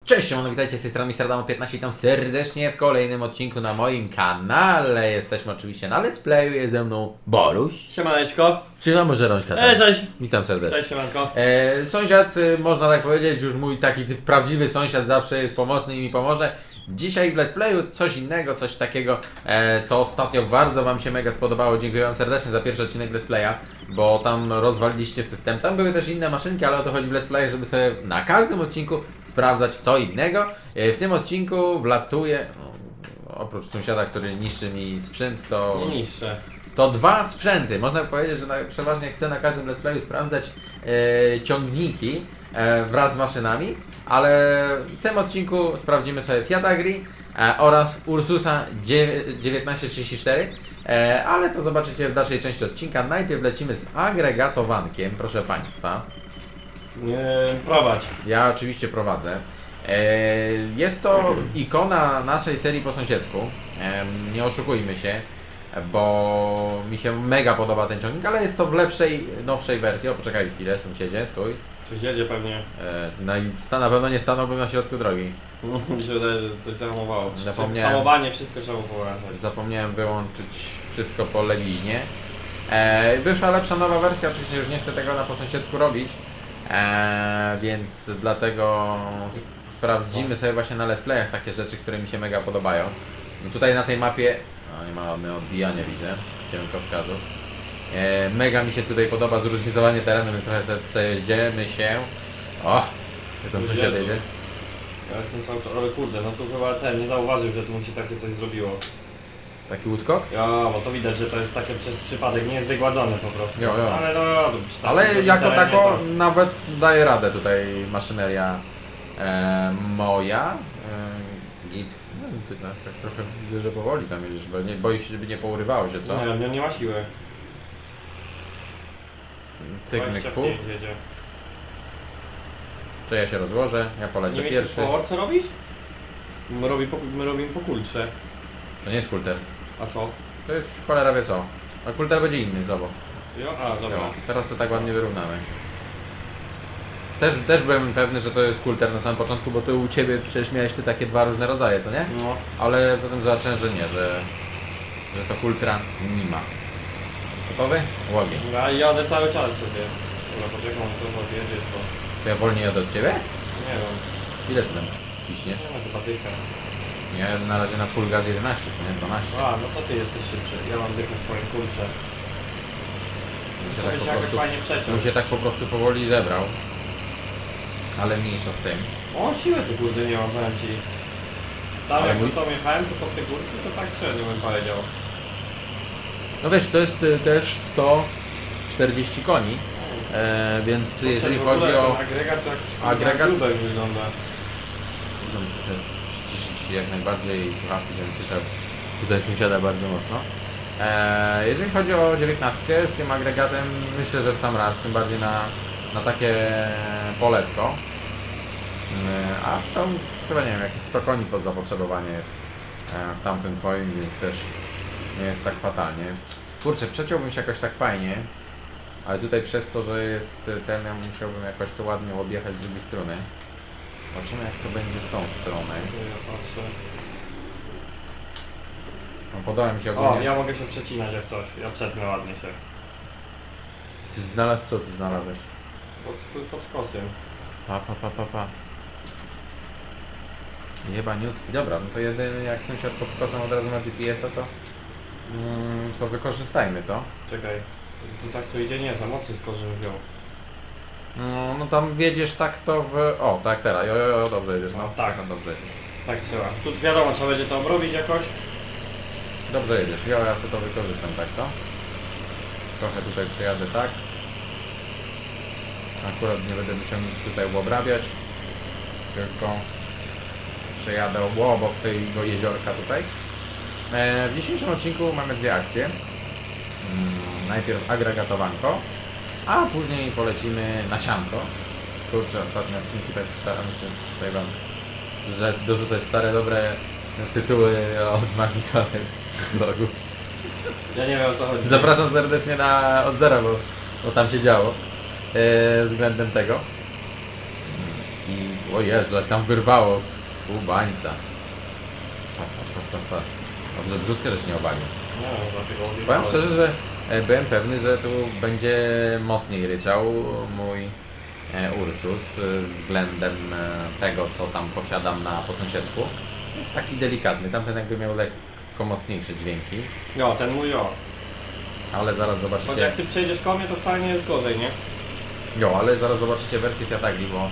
Cześć, witajcie z tej strony MrAdamo15, witam serdecznie w kolejnym odcinku na moim kanale. Jesteśmy oczywiście na Let's Playu, jest ze mną Boluś. Siemaneczko. Czy może Rączka? Cześć. Witam serdecznie. Cześć, siemanko. Sąsiad, można tak powiedzieć, już mój taki prawdziwy sąsiad zawsze jest pomocny i mi pomoże. Dzisiaj w Let's Playu coś innego, coś takiego, co ostatnio bardzo Wam się mega spodobało. Dziękuję Wam serdecznie za pierwszy odcinek Let's Playa, bo tam rozwaliliście system. Tam były też inne maszynki, ale o to chodzi w Let's Play, żeby sobie na każdym odcinku sprawdzać co innego. W tym odcinku wlatuje, oprócz sąsiada, który niszczy mi sprzęt, to... Nie niższe. To dwa sprzęty. Można powiedzieć, że przeważnie chcę na każdym Let's Playu sprawdzać ciągniki wraz z maszynami, ale w tym odcinku sprawdzimy sobie Fiat Agri oraz Ursusa 1934, ale to zobaczycie w dalszej części odcinka. Najpierw lecimy z agregatowankiem, proszę Państwa. Prowadź. Ja oczywiście prowadzę. Jest to ikona naszej serii po sąsiedzku, nie oszukujmy się, bo mi się mega podoba ten ciągnik, ale jest to w lepszej, nowszej wersji. O, poczekaj chwilę, sąsiedzie, stój. Coś jedzie pewnie. Na pewno nie stanąłbym na środku drogi. Mi się wydaje, że coś zahamowało. Zapomniałem. Hamowanie, wszystko trzeba połączyć. Zapomniałem wyłączyć wszystko po lewiźnie. Wyszła lepsza nowa wersja, oczywiście już nie chcę tego na po sąsiedzku robić, więc dlatego sprawdzimy sobie właśnie na Let's Playach takie rzeczy, które mi się mega podobają. No tutaj na tej mapie, nie mamy odbijania, widzę, kierunkowskazów. Mega mi się tutaj podoba zróżnicowanie terenu, więc trochę sobie przejedziemy się. O! Jak tam sąsiad jedzie? Ja jestem cały czas, ale kurde, no tu chyba ten nie zauważył, że tu mu się takie coś zrobiło. Taki uskok? Ja, bo to widać, że to jest takie przez przypadek, nie jest wygładzone po prostu. Jo. Ale no, Ale jako terenie tako to... nawet daje radę tutaj maszyneria moja. Git. No, ty tak trochę widzę, że powoli tam jedziesz, bo nie, boisz się, żeby nie pourywało się, co? Nie ma siły. Cyknyk 25 pół. jedzie. To ja się rozłożę, ja polecę Nie pierwszy. wiecie co robić? My robimy po kultrze. To nie jest kulter. A co? To jest cholera wie co. A kulter będzie inny, zobacz. Dobra. Jo, teraz to tak ładnie wyrównamy. Też byłem pewny, że to jest kulter na samym początku, bo ty u Ciebie przecież miałeś ty takie dwa różne rodzaje, co nie? No. Ale potem zobaczyłem, że nie, że to kultra nie ma. Gotowy? Łogień. Ja jadę cały czas sobie. Dobra, poczekam, co podjedziesz, bo... To ja wolniej jadę od Ciebie? Nie wiem. Ile Ty tam ciśniesz? Nie ma chyba dychę. Nie, na razie na full gaz 11, co nie? 12. A, no to ty jesteś szybszy. Ja mam dychę w swoim kurcze. Mi się, Żeby tak się po jakoś prostu, fajnie przeciął. mi się tak po prostu powoli zebrał. Ale mniejsza z tym. O, siłę tu kurde nie mam, powiem ci. Tam Ale jak mój- to jechałem, to pod te górki, to tak średnio bym powiedział. No wiesz, to jest też 140 koni, więc jeżeli W ogóle chodzi o... ten agregat, to jakiś agregat? grubek wygląda. No, muszę się przyciszyć jak najbardziej słuchawki, żebym słyszał tutaj sąsiada bardzo mocno. Jeżeli chodzi o 19 z tym agregatem, myślę, że w sam raz, tym bardziej na takie poletko. A tam chyba nie wiem, jakieś 100 koni pod zapotrzebowanie jest w tamtym twoim, więc też nie jest tak fatalnie. Kurczę, przeciąłbym się jakoś tak fajnie, ale tutaj przez to, że jest ten, ja musiałbym jakoś to ładnie objechać z drugiej strony. Zobaczymy jak to będzie w tą stronę. Ja patrzę. No, podoba mi się O, ogólnie. ja mogę się przecinać jak coś. Ja przetnę ładnie się. Ty znalazł co ty znalazłeś? Pod skosem. Pa. Jebaniutki. Dobra, no to jedyny jak sąsiad pod skosem od razu ma GPS-a, to wykorzystajmy to. Czekaj. Tu tak to idzie? Nie, za mocny skos, żebym wziął. No tam wiedziesz tak to w... O, tak teraz. Jo, dobrze jedziesz, no. No, tak. No, dobrze jedziesz. Tak trzeba. Tu wiadomo, trzeba będzie to obrobić jakoś. Dobrze jedziesz. Ja sobie to wykorzystam tak to. Trochę tutaj przejadę tak. Akurat nie będę musiał nic tutaj obrabiać. Tylko przejadę obok tego jeziorka tutaj. W dzisiejszym odcinku mamy dwie akcje. Najpierw agregatowanko, a później polecimy na sianko. Kurczę, ostatnie odcinki tak staram się tutaj wam dorzucać stare, dobre tytuły od Magisole z vlogu. Ja nie wiem o co chodzi. Zapraszam serdecznie na od zera, bo tam się działo względem tego. I O Jezu, jak tam wyrwało z łubańca. Patrz. Dobrze, brzuskę żeś nie obalił. No, dlatego Powiem odjechałem. szczerze, że byłem pewny, że tu będzie mocniej ryczał mój Ursus względem tego, co tam posiadam po sąsiedzku. Jest taki delikatny, tamten jakby miał lekko mocniejsze dźwięki, No, ten mój ale zaraz Choć zobaczycie. jak ty przejdziesz koło mnie, to wcale nie jest gorzej, nie? Jo, ale zaraz zobaczycie wersję Fiat Agli, bo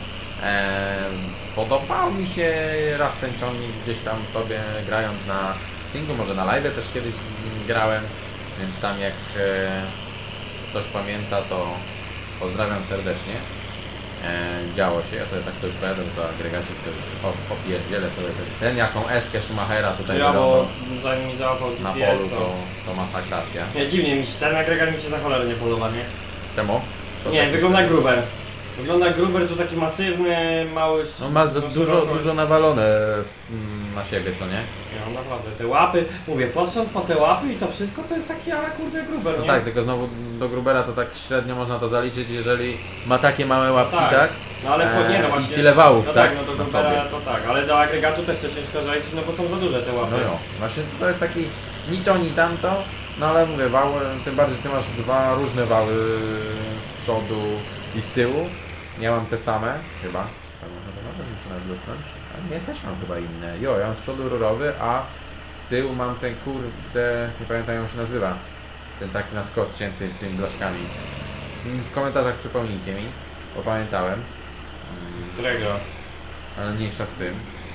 spodobał mi się raz ten ciągnik gdzieś tam sobie grając na singlu, może na live też kiedyś grałem, więc tam jak ktoś pamięta, to pozdrawiam serdecznie. Działo się, ja sobie tak ktoś pojadę, to agregacik to już opierdzielę sobie ten jaką eskę Schumachera tutaj Ja, wyrobił bo zanim mi załapał na GPS, polu, to masakracja. Nie, dziwnie mi się, ten agregat mi się za cholerę nie podoba, nie? Czemu? To Nie, taki- wygląda jak Gruber. Wygląda jak Gruber, tu taki masywny, mały... No ma za no, dużo, szerokość. dużo nawalone na siebie, co nie? Nie, no naprawdę, te łapy, mówię, patrząc po te łapy i to wszystko, to jest taki, ale kurde, Gruber, No nie? tak, tylko znowu do Grubera to tak średnio można to zaliczyć, jeżeli ma takie małe łapki, tak? No ale nie, no I właśnie... tyle wałów, no tak? No do na Grubera sobie. to tak, ale do agregatu też to ciężko zaliczyć, no bo są za duże te łapy. No jo, właśnie to jest taki ni to, ni tamto, no ale mówię, wał, tym bardziej ty masz dwa różne wały z przodu i z tyłu. Ja mam te same, chyba. Tam muszę nawet luknąć. A nie, też mam chyba inne. Jo, ja mam z przodu rurowy, a z tyłu mam ten kurde, nie pamiętam jak on się nazywa. Ten taki na skos cięty z tymi blaszkami. W komentarzach przypomnijcie mi, bo pamiętałem. Którego? Ale mniejsza z tym.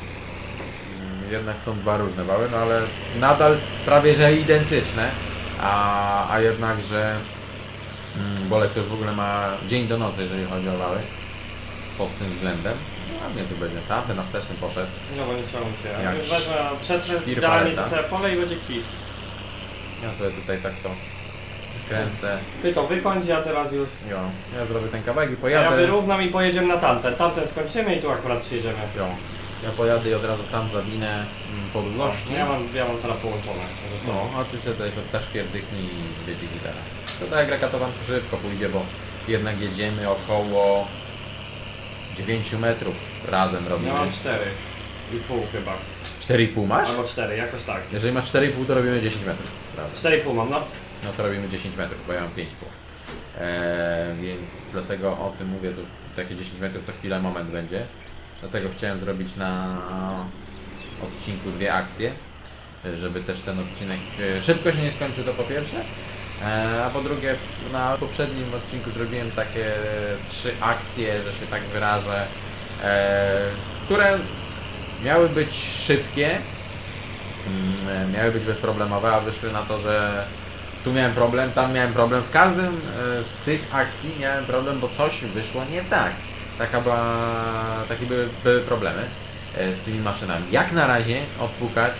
Jednak są dwa różne wały, no ale nadal prawie że identyczne, a jednak, że Bolek to już w ogóle ma dzień do nocy, jeżeli chodzi o wały, pod tym względem. No a mnie tu będzie tamten na wstecznym poszedł. No bo nie chciało mi się. Jak Ja już wezmę przetrę świr idealnie paleta. to całe pole i będzie kwit. Ja sobie tutaj tak to kręcę. Ty to wykończ, ja teraz już... Jo, ja zrobię ten kawałek i Ja pojadę. wyrównam i pojedziemy na tamten. Tamten skończymy i tu akurat przyjedziemy. Jo, ja pojadę i od razu tam zawinę po długości. Ja mam teraz połączone. No, a ty sobie tutaj też pierdyknij i wiedzie gitara. To tak agregatowanko szybko pójdzie, bo jednak jedziemy około 9 metrów razem robimy. Ja mam 4,5 chyba. 4,5 masz? Albo 4, jakoś tak. Jeżeli masz 4,5 to robimy 10 metrów razem. 4,5 mam, no. No to robimy 10 metrów, bo ja mam 5,5. Więc dlatego o tym mówię, to takie 10 metrów to chwila, moment będzie. Dlatego chciałem zrobić na odcinku dwie akcje, żeby też ten odcinek szybko się nie skończył, to po pierwsze. A po drugie, na poprzednim odcinku zrobiłem takie 3 akcje, że się tak wyrażę, które miały być szybkie, miały być bezproblemowe, a wyszły na to, że tu miałem problem, tam miałem problem. W każdym z tych akcji miałem problem, bo coś wyszło nie tak. Takie były problemy z tymi maszynami. Jak na razie odpukać.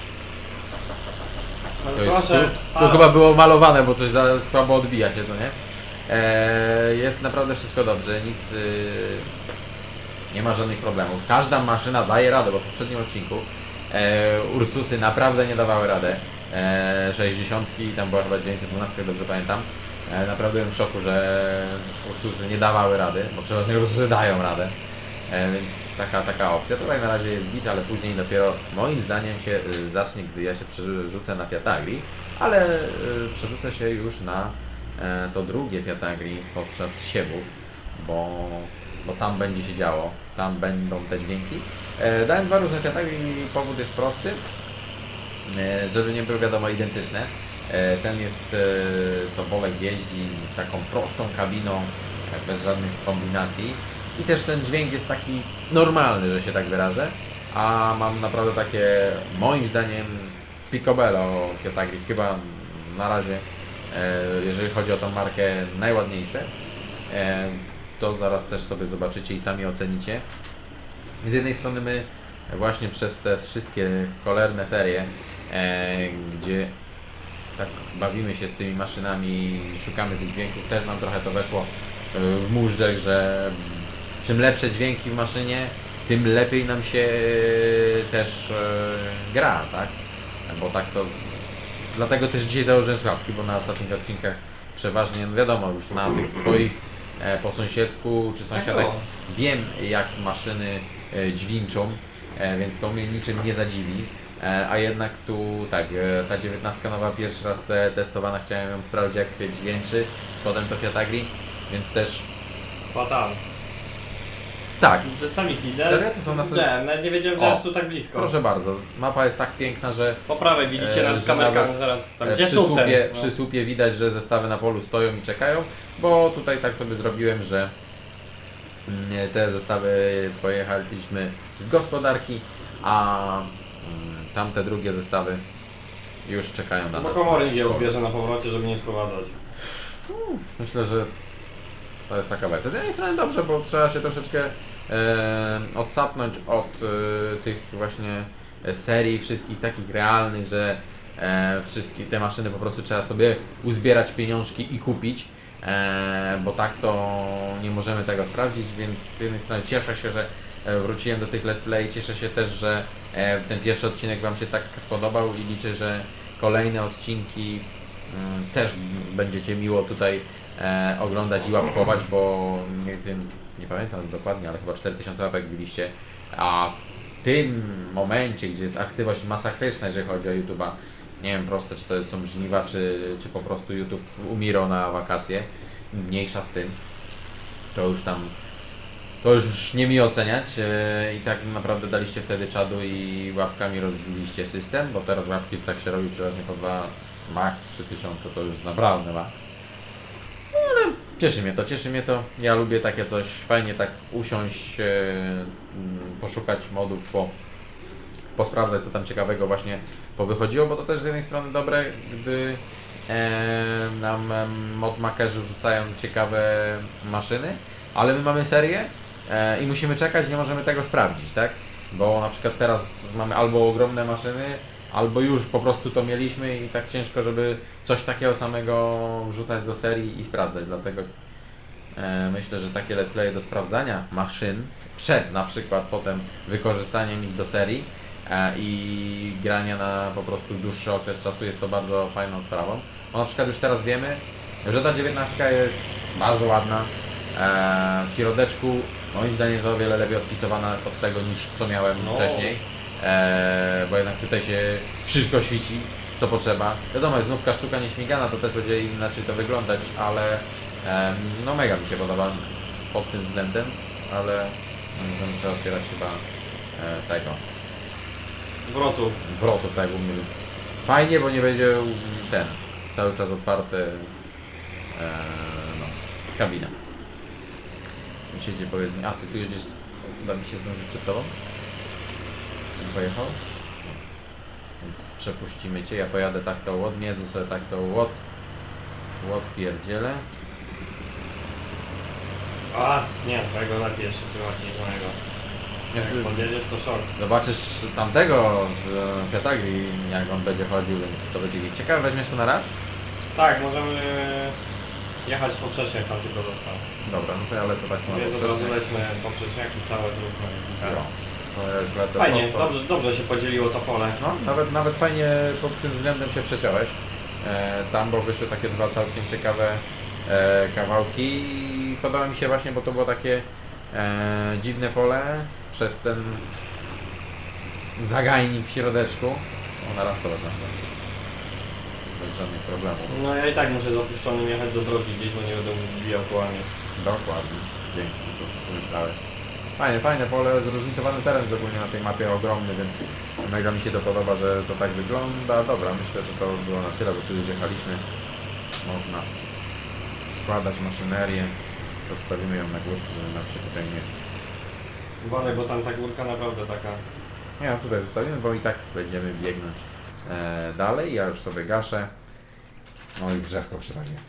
Ale To, jest, proszę. tu chyba było malowane, bo coś za słabo odbija się, co nie? Jest naprawdę wszystko dobrze, nic nie ma żadnych problemów. Każda maszyna daje radę, bo w poprzednim odcinku Ursusy naprawdę nie dawały radę. 60, tam była chyba 912, dobrze pamiętam. Naprawdę byłem w szoku, że Ursusy nie dawały rady, bo przeważnie Ursusy dają radę. Więc taka opcja. Tutaj na razie jest git, ale później dopiero moim zdaniem się zacznie, gdy ja się przerzucę na Fiat Agri, ale przerzucę się już na to drugie Fiat Agri podczas siewów, bo tam będzie się działo, tam będą te dźwięki. Dałem dwa różne Fiat Agri i powód jest prosty, żeby nie były wiadomo identyczne. Ten jest, co Bolek jeździ, taką prostą kabiną, bez żadnych kombinacji. I też ten dźwięk jest taki normalny, że się tak wyrażę, a mam naprawdę takie, moim zdaniem, picobello Fiat Agri, chyba na razie, jeżeli chodzi o tą markę, najładniejsze. To zaraz też sobie zobaczycie i sami ocenicie. Z jednej strony my właśnie przez te wszystkie cholerne serie, gdzie tak bawimy się z tymi maszynami, szukamy tych dźwięków, też nam trochę to weszło w móżdżek, że czym lepsze dźwięki w maszynie, tym lepiej nam się też gra, tak? Bo tak to... Dlatego też dzisiaj założyłem słuchawki, bo na ostatnich odcinkach przeważnie, no wiadomo, już na tych swoich po sąsiedzku czy sąsiadach. o. Wiem, jak maszyny dźwięczą, więc to mnie niczym nie zadziwi. A jednak tu tak, ta 19 nowa pierwszy raz testowana, chciałem ją sprawdzić jak dźwięczy, potem to Fiat Agri, więc też Patan. tak, To sami serio? kider. To są na Widziałem, nawet nie wiedziałem, że O, jest tu tak blisko. proszę bardzo, mapa jest tak piękna, że Po prawej widzicie że nad kamerką nawet, zaraz tam przy gdzie są ten. słupie, No. przy słupie widać, że zestawy na polu stoją i czekają, bo tutaj tak sobie zrobiłem, że te zestawy pojechaliśmy z gospodarki, a tamte drugie zestawy już czekają na Bo nas. komory je odbierze na powrocie, żeby nie sprowadzać. Myślę, że to jest taka wersja. Z jednej strony dobrze, bo trzeba się troszeczkę odsapnąć od tych właśnie serii wszystkich takich realnych, że wszystkie te maszyny po prostu trzeba sobie uzbierać pieniążki i kupić, bo tak to nie możemy tego sprawdzić, więc z jednej strony cieszę się, że wróciłem do tych let's play, cieszę się też, że ten pierwszy odcinek Wam się tak spodobał i liczę, że kolejne odcinki też będziecie miło tutaj oglądać i łapkować, bo nie wiem, nie pamiętam dokładnie, ale chyba 4000 łapek byliście, a w tym momencie, gdzie jest aktywność masakryczna, jeżeli chodzi o YouTube'a, nie wiem proste, czy to są żniwa, czy po prostu YouTube umiro na wakacje, mniejsza z tym, to już nie mi oceniać i tak naprawdę daliście wtedy czadu i łapkami rozbiliście system, bo teraz łapki tak się robi przeważnie po 2, max 3000, to już naprawdę ma. No ale cieszy mnie to, ja lubię takie coś, fajnie tak usiąść, poszukać modów, posprawdzać co tam ciekawego właśnie powychodziło, bo to też z jednej strony dobre, gdy nam modmakerzy rzucają ciekawe maszyny, ale my mamy serię i musimy czekać, nie możemy tego sprawdzić, tak? Bo na przykład teraz mamy albo ogromne maszyny, albo już po prostu to mieliśmy i tak ciężko, żeby coś takiego samego wrzucać do serii i sprawdzać, dlatego myślę, że takie let's play do sprawdzania maszyn przed na przykład potem wykorzystaniem ich do serii i grania na po prostu dłuższy okres czasu jest to bardzo fajną sprawą. Bo na przykład już teraz wiemy, że ta 19 jest bardzo ładna. W środeczku moim zdaniem jest o wiele lepiej odpisowana od tego niż co miałem wcześniej. Bo jednak tutaj się wszystko świeci co potrzeba. Wiadomo, jest znówka sztuka nieśmigana, to też będzie inaczej to wyglądać, ale no mega mi się podoba pod tym względem, ale możemy sobie otwierać chyba tego wrotów tak u mnie, więc fajnie, bo nie będzie ten cały czas otwarty no, kabina. Sąsiedzie, powiedz mi, a ty tu jedziesz, uda mi się zdążyć przed tobą? Pojechał? Nie. Więc przepuścimy cię, ja pojadę tak to łot, miedzę sobie tak to łot pierdzielę. A, nie, twojego lepiej jeszcze słychać niż mojego. Jak podjedziesz to szok. Zobaczysz tamtego Fiat Agri, jak on będzie chodził, więc to będzie ciekawe. Weźmiesz to na raz? Tak, możemy jechać poprzeczniak, tam tylko został. Dobra, no to ja lecę tak na Więc od razu poprzeczniak. lećmy poprzeczniaki całe zróbmy. No, to ja już lecę Fajnie, prosto. dobrze się podzieliło to pole. No, nawet fajnie pod tym względem się przeciąłeś. Tam, bo wyszły takie dwa całkiem ciekawe kawałki i podoba mi się właśnie, bo to było takie dziwne pole przez ten zagajnik w środeczku. O, naraz to wezmę. Bez żadnych problemów. No ja i tak muszę z opuszczonym jechać do drogi gdzieś, bo nie będę wbijał kołami. Dokładnie. Dzięki, to pomyślałeś. Fajne pole, zróżnicowany teren jest ogólnie na tej mapie ogromny, więc mega mi się to podoba, że to tak wygląda. Dobra, myślę, że to było na tyle, bo tu już jechaliśmy. Można składać maszynerię. Postawimy ją na górce, żeby nam się tutaj nie... Uważaj, bo tam ta górka naprawdę taka... Nie, tutaj zostawimy, bo i tak będziemy biegnąć dalej. Ja już sobie gaszę. No i w drzewko przywaliłem.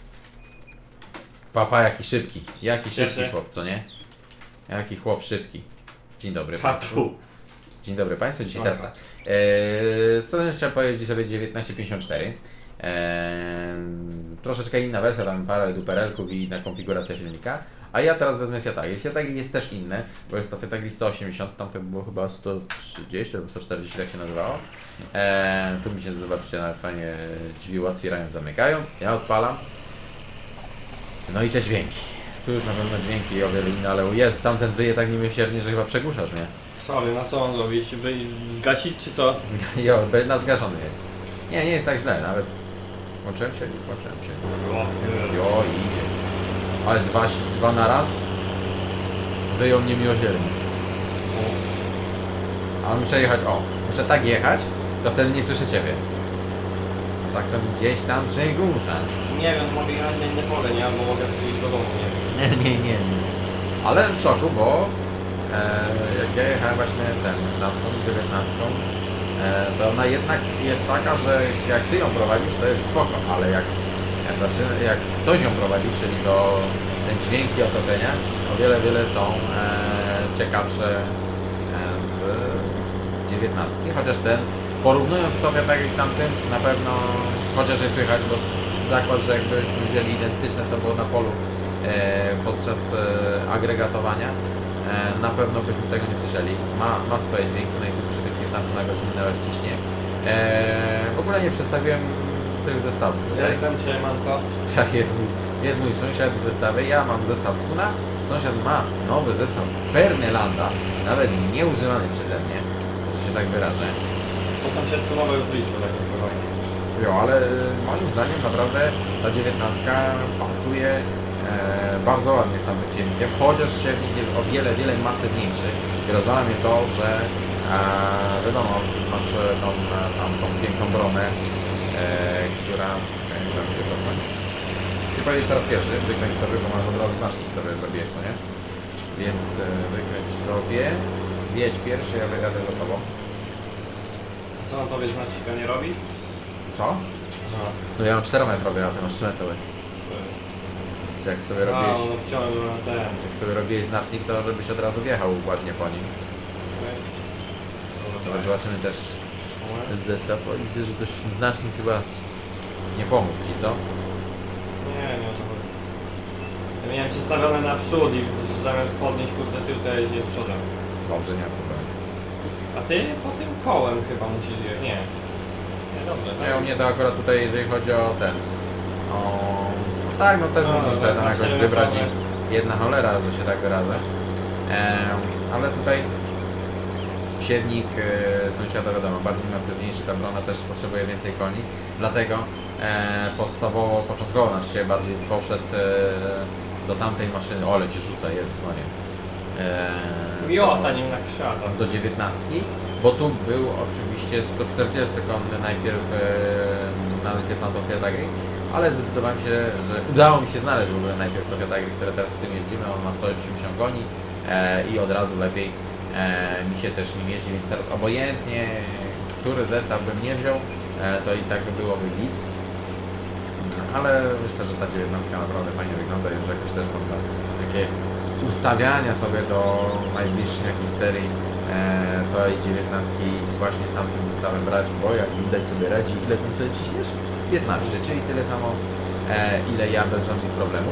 Papa, jaki szybki. Jaki szybki chłop, co nie? Jaki chłop szybki. Dzień dobry Państwu. Dzień dobry Państwu. Dzisiaj teraz tak. Co chciałem powiedzieć sobie 1954. Troszeczkę inna wersja, tam parę duperelków i inna konfiguracja silnika. A ja teraz wezmę Fiat Agri. Fiat Agri jest też inne, bo jest to Fiat Agri 180, tam to było chyba 130 albo 140, tak się nazywało. Tu mi się, zobaczcie, nawet fajnie drzwi otwierają, zamykają. Ja odpalam. No i te dźwięki. tu już na pewno dźwięki o wiele inne, ale jest, tamten wyje tak niemiłosiernie, że chyba przegłuszasz mnie. Sorry, no co mam zrobić? Zgasić czy co? Jo, na zgaszony jest. Nie jest tak źle, nawet. Włączyłem się? Włączyłem się. Jo, idzie. Ale dwa na raz wyją niemiłosiernie. A muszę jechać, muszę tak jechać, to wtedy nie słyszę ciebie. A tak to gdzieś tam przegłusza. Nie wiem, mogę jechać na inne pole, nie? Albo mogę przyjść do domu, nie? Nie. Ale w szoku, bo jak ja jechałem właśnie na tą 19, to ona jednak jest taka, że jak ty ją prowadzisz, to jest spoko, ale jak ktoś ją prowadzi, czyli to ten dźwięk i otoczenia, o wiele są ciekawsze z 19, chociaż ten, porównując to z tamtym, na pewno, chociaż jest słychać, bo zakład, że jakbyśmy wzięli identyczne, co było na polu podczas agregatowania, na pewno byśmy tego nie słyszeli. Ma swoje dźwięki, no i tu przy tych 15 na godzinę nawet ciśnie. W ogóle nie przedstawiłem tych zestawów. Ja jestem Manko. Tak, jest mój sąsiad w zestawie, ja mam zestaw Kuna, sąsiad ma nowy zestaw Fernelanda, nawet nieużywany przeze mnie, że się tak wyrażę. Po sąsiedzku nowe już blisko, tak spokojnie. Jo, ale moim zdaniem naprawdę ta 19 pasuje bardzo ładnie z tamtym silnikiem, chociaż silnik jest o wiele masywniejszy i rozwala mnie to, że wiadomo, masz tą piękną bronę, która tam się cofnąć. Ty pojedziesz teraz pierwszy, wykręć sobie, bo masz od razu znacznik sobie zrobiłeś, co nie? Więc wykręć sobie, jedź pierwszy, ja wyjadę za tobą. Co on tobie znacznika nie robi? Co? No. No ja mam 4-metrowy, a ty masz 3-metrowy. Jak sobie robiłeś, no wciąłem ten. jak sobie robiłeś znacznik, to żebyś od razu wjechał ładnie po nim. Dobra, zobaczymy też ten zestaw. O, widzę, że coś znacznik chyba nie pomógł ci, co? Nie o co chodzi. Ja miałem przestawione na przód i zamiast podnieść kurde tył, to ja jeździłem przodem. Dobrze, nie ma problemu. A ty po tym kołem chyba musisz jechać. Nie. Nie, dobrze. Nie, u mnie to akurat tutaj, jeżeli chodzi o ten... No tak, no też mógłbym sobie tam jakoś wybrać i jedna cholera, że się tak wyrażę. Ale tutaj siewnik sąsiada, wiadomo, bardziej masywniejszy, ta brona też potrzebuje więcej koni, dlatego podstawowo, początkowo nasz się bardziej poszedł do tamtej maszyny, ale ci rzuca, Jezus Maria. Miota nim na krzata. Do 19, bo tu był oczywiście 140 konny najpierw na tą Fiat Agri, ale zdecydowałem się, że udało mi się znaleźć w ogóle najpierw to Fiat Agri, które teraz z tym jeździmy, on ma 180 koni i od razu lepiej mi się też nim jeździ, więc teraz obojętnie, który zestaw bym nie wziął, to i tak byłoby git. Ale myślę, że ta 19 naprawdę fajnie wygląda i że jakoś też można takie ustawiania sobie do najbliższej jakiejś serii to i 19 właśnie z tamtym zestawem brać, bo jak widać sobie radzi, ile tam sobie ciśniesz? 15, czyli tyle samo ile ja bez żadnych problemów.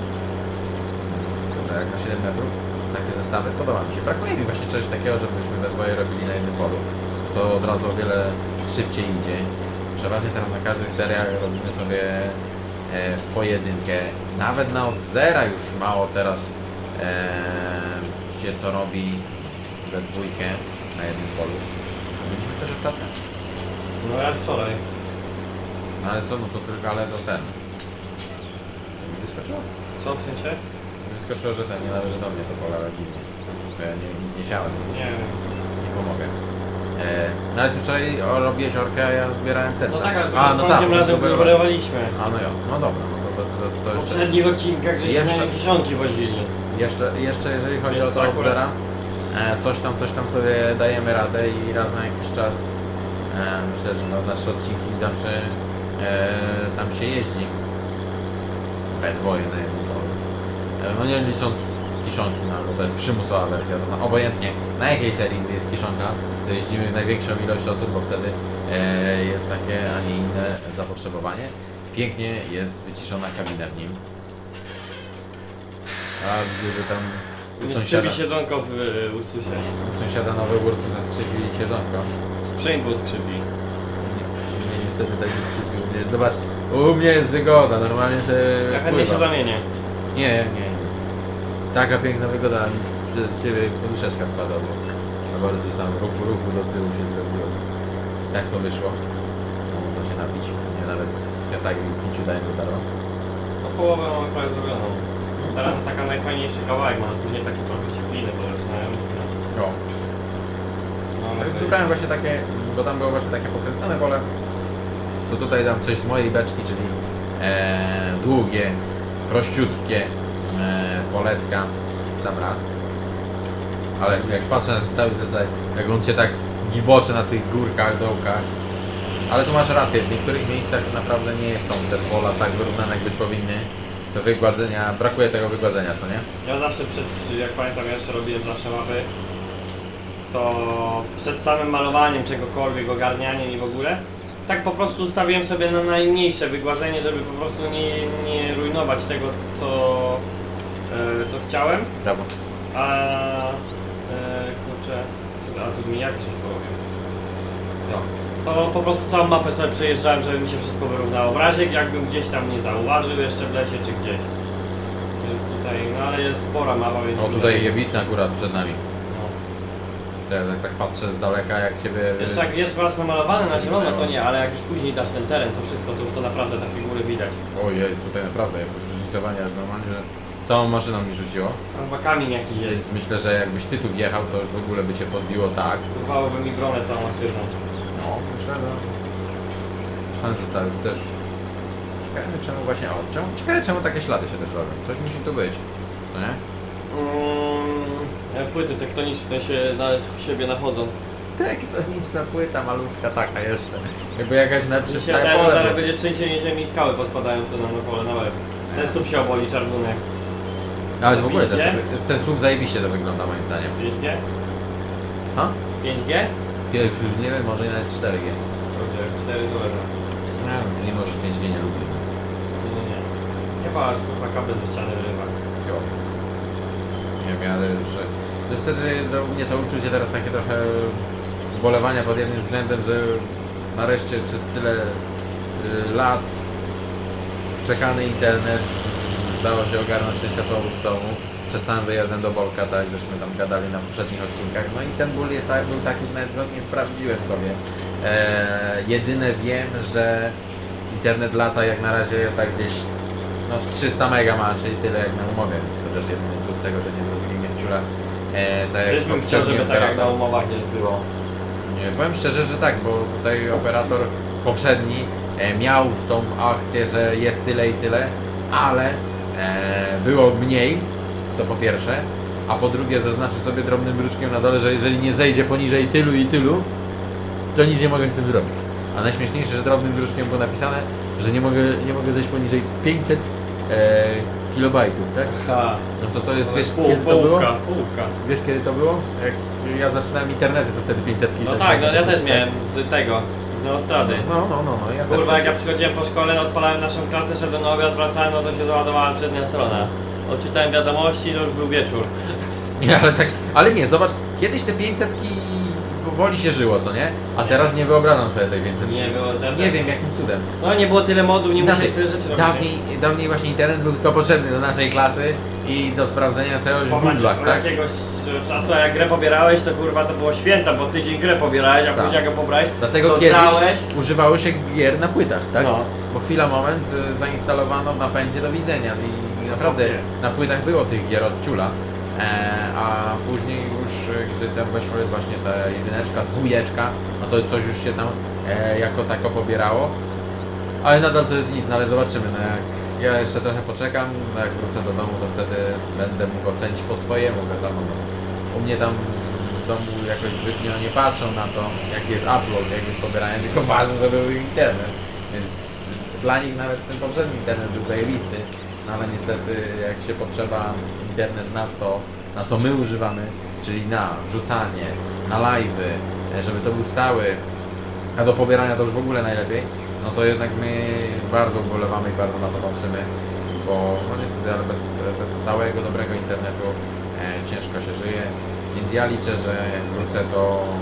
Jak na 7 metrów takie zestawy podoba mi się. Brakuje mi właśnie czegoś takiego, żebyśmy we dwoje robili na jednym polu. To od razu o wiele szybciej idzie. Przeważnie teraz na każdych seriach robimy sobie w pojedynkę. Nawet na od zera już mało teraz się co robi we dwójkę na jednym polu. Widzieliśmy też ostatnio. No ja wczoraj. No ale co, no to tylko, ale to ten. Mi wyskoczyło? Co w sensie? Wyskoczyło, że ten nie należy do mnie to pole, ale dziwnie. Bo ja nic nie siałem. Nie wiem. Nie pomogę. No ale ty wczoraj robiłeś orkę, a ja zbierałem ten. No tak, ale no tak, razem próbowaliśmy. A no jo, no dobra, no to W jeszcze. poprzednich odcinkach żeśmy Jeszcze- na kieszonki wozili. Jeszcze jeżeli chodzi Więc o to od akurat- zera, coś tam sobie dajemy radę i raz na jakiś czas myślę, że na nasze odcinki zawsze tam się jeździ we dwoje na jednym polu. No nie licząc kiszonki, no bo to jest przymusowa wersja, to obojętnie na jakiej serii gdy jest kiszonka, to jeździmy największą ilość osób, bo wtedy jest takie, a nie inne zapotrzebowanie. Pięknie jest wyciszona kabina w nim. A widzę, że tam u Nie sąsiada, skrzypi siedzonko w Ursusie. u sąsiada nowe Ursus zaskrzypili siedzonko. Sprzęt był skrzypi. Nie, niestety tak nie skrzypił. Zobacz, u mnie jest wygoda, normalnie sobie Ja chętnie się pływam. zamienię. Nie. Taka piękna wygoda, a mi z ciebie poduszeczka spadła, bo na bardzo tam ruchu do tyłu się zrobiło. Jak to wyszło? No, można się napić. Nie, nawet ja tak piciu daję do darła. No połowę mamy prawie zrobioną. Teraz taka najfajniejszy kawałek, mam później taki trochę ciepliny, to zaczynają. O. No, Wybrałem właśnie takie, bo tam było właśnie takie pokręcone pole. To tutaj dam coś z mojej beczki, czyli długie, prościutkie poletka w sam raz. Ale jak patrzę na ten cały zestaw, jak on cię tak gibocze na tych górkach, dołkach. Ale tu masz rację, w niektórych miejscach naprawdę nie są te pola tak wyrównane, jak być powinny. Do wygładzenia, brakuje tego wygładzenia, co nie? Ja zawsze jak pamiętam, ja jeszcze robiłem zawsze mapy, to przed samym malowaniem czegokolwiek, ogarnianiem i w ogóle, tak po prostu ustawiłem sobie na najmniejsze wygładzenie, żeby po prostu nie rujnować tego, co chciałem. Brawo. Kurczę, a tu mi jak się powiem. No. To po prostu całą mapę sobie przejeżdżałem, żeby mi się wszystko wyrównało. W razie jakbym gdzieś tam nie zauważył jeszcze w lesie czy gdzieś. Jest tutaj, no ale jest spora mapa, więc... O, tutaj Jewitna akurat przed nami. No. Tak patrzę z daleka, jak ciebie... Jeszcze jak jest raz namalowane na zielono, to nie, ale jak już później dasz ten teren, to wszystko, to już to naprawdę takie góry widać. Ojej, tutaj naprawdę jakoś różnicowanie aż normalnie, że całą maszyną mi rzuciło. Chyba kamień jakiś jest. Więc myślę, że jakbyś ty tu wjechał, to już w ogóle by cię podbiło tak. Urwałoby mi bronę całą aktywną. No, myślę, że... Stan zostały też... Ciekawe czemu właśnie... O, ciekawe czemu takie ślady się też robią. Coś musi tu być, no nie? Płyty tektoniczne się nawet w siebie nachodzą. Tektoniczna płyta, malutka taka jeszcze. Jakby jakaś na Mi się przystaje wydaje, że pole. zaraz będzie trzęsienie ziemi i skały pospadają tu nam na pole na łeb. Ten słup się oboli czarnunek. Ale w ogóle Widzicie? ten słup zajebiście to wygląda moim zdaniem. 5G? Ha? 5G? Nie wiem, może nawet 4G. Kurde, 4 to leżą. Nie może 5G nie lubię. Nie. Nie masz, kurwa, kabel do ściany wyrywa. Jo. Nie wiem, ale że... Niestety do mnie to uczucie teraz takie trochę ubolewania pod jednym względem, że nareszcie przez tyle lat czekany internet udało się ogarnąć ten światłowód w domu przed samym wyjazdem do Bolka, tak, żeśmy tam gadali na poprzednich odcinkach. No i ten ból był taki, że nawet go nie sprawdziłem sobie. Jedyne wiem, że internet lata jak na razie tak gdzieś no, z 300 mega ma, czyli tyle jak na umowie, więc chociaż jedyny plus tego, że nie zrobili mnie ciula. Tak jak Też bym chciał, poprzedni żeby tak jak na operator. umowach jest było. Nie, powiem szczerze, że tak, bo tutaj operator poprzedni miał tą akcję, że jest tyle i tyle, ale było mniej, to po pierwsze, a po drugie zaznaczy sobie drobnym druczkiem na dole, że jeżeli nie zejdzie poniżej tylu i tylu, to nic nie mogę z tym zrobić. A najśmieszniejsze, że drobnym druczkiem było napisane, że nie mogę zejść poniżej 500 kilobajtów, tak? Ha. No to jest, wiesz, kiedy to było? Połówka. Wiesz, kiedy to było? Jak ja zaczynałem internety, to wtedy 500 No kilobajtów. tak, no ja też miałem z tego, z Neostrady. No, ja też. Kurwa, jak ja przychodziłem po szkole, odpalałem naszą klasę, szedłem na obiad, wracałem, no to się załadowała przednia strona. Odczytałem wiadomości, to już był wieczór. Nie, ale nie, zobacz, kiedyś te 500ki powoli się żyło, co nie? A teraz nie wyobrażam sobie tej 500. Nie było też. Nie wiem, jakim cudem. No nie było tyle modów, nie Inaczej, musiałeś tyle rzeczy robić. Dawniej właśnie internet był tylko potrzebny do naszej klasy i do sprawdzenia czegoś w Google'ach, tak? Jakiegoś czasu, a jak grę pobierałeś, to kurwa to było święta, bo tydzień grę pobierałeś, a Tak. później jak go pobrałeś, Dlatego to kiedyś dałeś. używało się gier na płytach, tak? No. Bo chwila, moment, zainstalowano w napędzie do widzenia i naprawdę na płytach było tych gier od ciula. A później już, gdy tam weszły właśnie ta jedyneczka, dwójeczka, no to coś już się tam jako tako pobierało. Ale nadal to jest nic, no ale zobaczymy, no jak ja jeszcze trochę poczekam, no jak wrócę do domu, to wtedy będę mógł ocenić po swojemu, wiadomo. No. U mnie tam w domu jakoś zbytnio nie patrzą na to, jaki jest upload, jak jest pobieranie, tylko ważne, żeby był internet. Więc dla nich nawet ten poprzedni internet był zajebisty. No ale niestety jak się potrzeba internet na to, na co my używamy, czyli na wrzucanie, na live'y, żeby to był stały, a do pobierania to już w ogóle najlepiej, no to jednak my bardzo ubolewamy i bardzo na to patrzymy, bo no niestety, ale bez stałego, dobrego internetu ciężko się żyje, więc ja liczę, że jak wrócę, to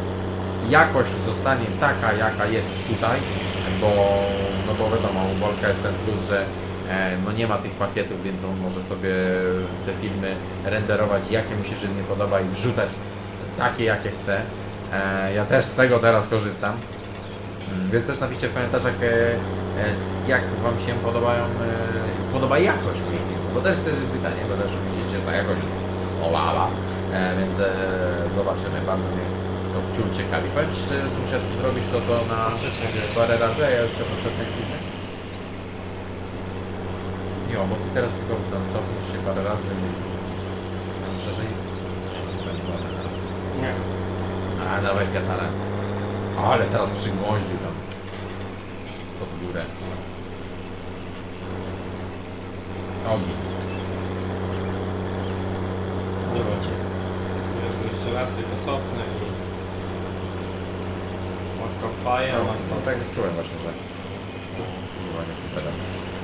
jakość zostanie taka, jaka jest tutaj, bo wiadomo, u Bolka jest ten plus, że no nie ma tych pakietów, więc on może sobie te filmy renderować jakie mu się żywnie podoba i wrzucać takie jakie chce. Ja też z tego teraz korzystam. Więc też napiszcie w komentarzach, jak Wam się podoba jakość moich filmów, bo też to jest pytanie, bo też widzicie, że ta jakość jest słaba, więc zobaczymy, bardzo mnie to wciul ciekawi. Powiem Ci szczerze, sąsiad, robisz to na parę razy, a ja jeszcze poprzednio chwilę. Jo, bo Ty teraz tylko tam cofniesz się parę razy i mam szerzej. Nie będzie ładne teraz. Nie. A, dawaj wiatara. Ale teraz przygwoździł tam pod górę. Ogi. Zobaczcie. Jeszcze raz tylko cofnę i... Faja, No tak czułem właśnie, że... Chyba nie chyba.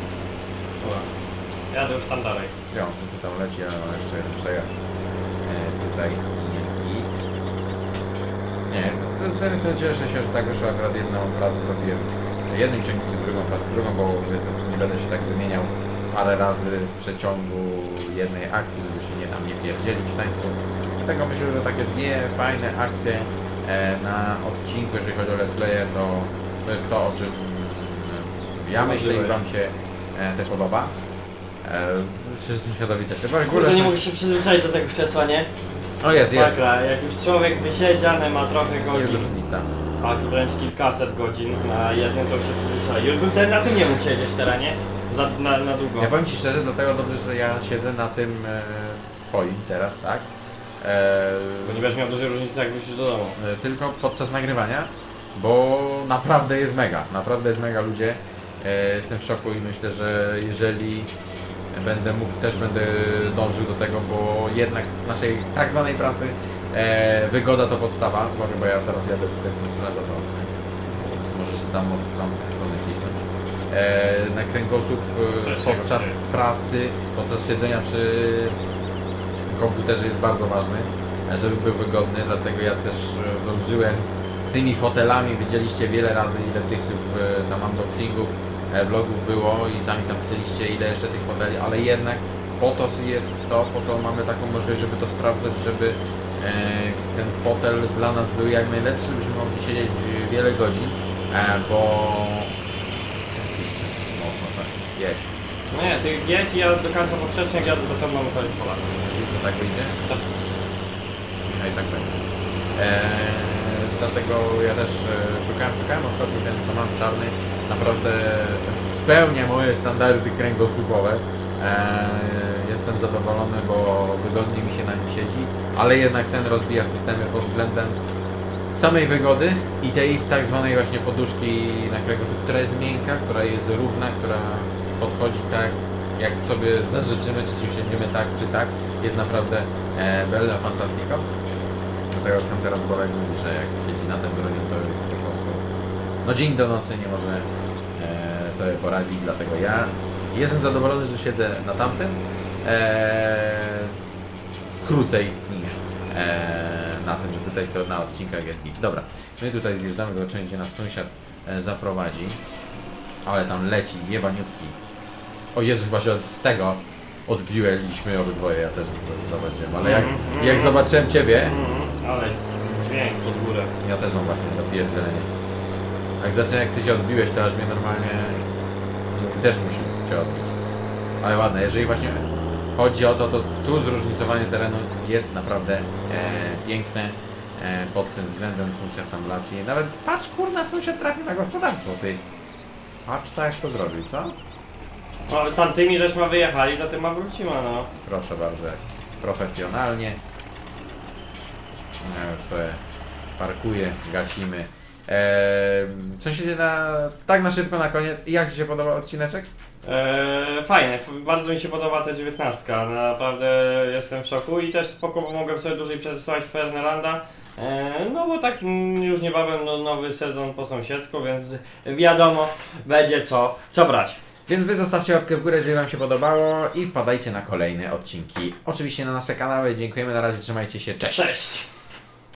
Jadę już tam dalej. Jo, tu tam leci, a jeszcze jeden przejazd. Tutaj nie git. Nie, cieszę się, że tak wyszło, akurat jedną pracę zrobiłem jednym ciągnikiem, drugą, bo nie będę się tak wymieniał parę razy w przeciągu jednej akcji, żeby się nie pierdzielić w tańcu. Dlatego myślę, że takie dwie fajne akcje na odcinku, jeżeli chodzi o let's playe, to jest to, o czym ja myślę i Wam się też podoba. Wszyscy świadomi też. W ogóle nie mogę się przyzwyczaić do tego krzesła, nie? O jest. Makra, jak już człowiek wysiedziany ma trochę Jest godzin, różnica. a wręcz kilkaset godzin na jednym, to się przyzwyczai. Już bym na tym nie mógł siedzieć teraz, nie? Na długo. Ja powiem Ci szczerze, dlatego dobrze, że ja siedzę na tym twoim teraz, tak? Bo nie będziesz miał dużej różnicy, jak wrócisz do domu. Tylko podczas nagrywania, bo naprawdę jest mega ludzie. Jestem w szoku i myślę, że jeżeli będę mógł, też będę dążył do tego, bo jednak w naszej tak zwanej pracy wygoda to podstawa. Bo ja teraz jadę tutaj w stronę do domu. Możesz tam od tamtej strony wcisnąć. Na kręgosłup podczas pracy, podczas siedzenia przy komputerze jest bardzo ważny, żeby był wygodny, dlatego ja też dążyłem z tymi fotelami. Widzieliście wiele razy, ile tych tam unboxingów, vlogów było i sami tam pisaliście, ile jeszcze tych foteli, ale jednak po to jest to, po to mamy taką możliwość, żeby to sprawdzać, żeby ten fotel dla nas był jak najlepszy, żebyśmy mogli siedzieć wiele godzin, bo mocno tak, jedź. No nie, ty jedź i ja do końca poprzecznik jadę za tobą na koniec pola. Już to tak wyjdzie? Tak. No i tak będzie. Dlatego ja też szukałem ostatnio ten, co mam czarny, naprawdę spełnia moje standardy kręgosłupowe. Jestem zadowolony, bo wygodnie mi się na nim siedzi, ale jednak ten rozbija systemy pod względem samej wygody i tej tak zwanej właśnie poduszki na kręgosłup, która jest miękka, która jest równa, która podchodzi tak, jak sobie zażyczymy, czy siedzimy tak, czy tak. Jest naprawdę bella fantastica. Dlatego sam teraz Bolek mówi, że jak siedzi na tym broniu, to już po prostu no dzień do nocy nie może sobie poradzić, dlatego ja jestem zadowolony, że siedzę na tamtym krócej niż na tym, że tutaj to na odcinkach jest git. Dobra, my tutaj zjeżdżamy, zobaczymy, gdzie nas sąsiad zaprowadzi, ale tam leci jebaniutki. O Jezu, chyba się od tego odbiłyśmy obydwoje, ja też zobaczyłem, ale jak zobaczyłem Ciebie... Ale dźwięk pod górę. Ja też mam właśnie dopierdzielenie. Jak zacząłem, jak Ty się odbiłeś, to aż mnie normalnie... też musi Cię odbić. Ale ładne, jeżeli właśnie chodzi o to, to tu zróżnicowanie terenu jest naprawdę piękne pod tym względem. Sąsiad tam laci. Nawet patrz, kurna, sąsiad trafił na gospodarstwo, Ty. Patrz, tak jak to zrobił, co? No, tamtymi żeśmy wyjechali, to tym wrócimy, no. Proszę bardzo, jak profesjonalnie. Ja już sobie parkuję, gasimy. Sąsiedzie, tak na szybko na koniec. Jak Ci się podoba odcineczek? Fajnie, bardzo mi się podoba ta 19. Naprawdę jestem w szoku i też spoko, bo mogłem sobie dłużej przetestować Fernelanda. No bo tak już niebawem nowy sezon po sąsiedzku, więc wiadomo będzie co brać. Więc Wy zostawcie łapkę w górę, jeżeli Wam się podobało i wpadajcie na kolejne odcinki. Oczywiście na nasze kanały. Dziękujemy, na razie, trzymajcie się, cześć! Cześć!